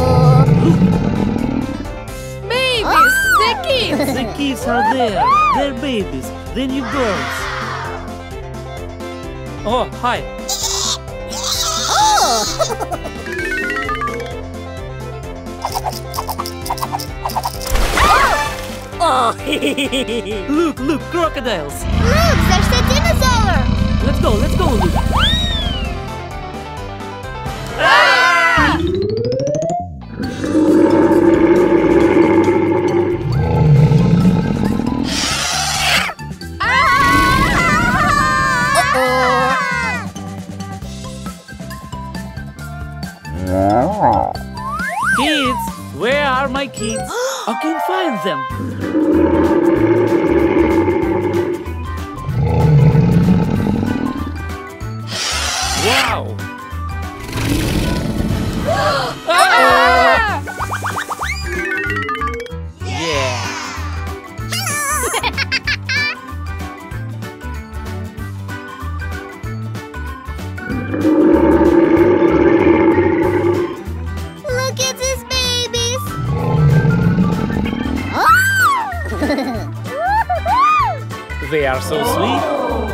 Babies! The kids! The kids are there. They're babies. The newborns. Oh, hi. Look, crocodiles. Look, there's a dinosaur! Let's go, Luke. Kids, where are my kids? I can't find them. Wow! Ah! Yeah. Look at these babies! They are so sweet.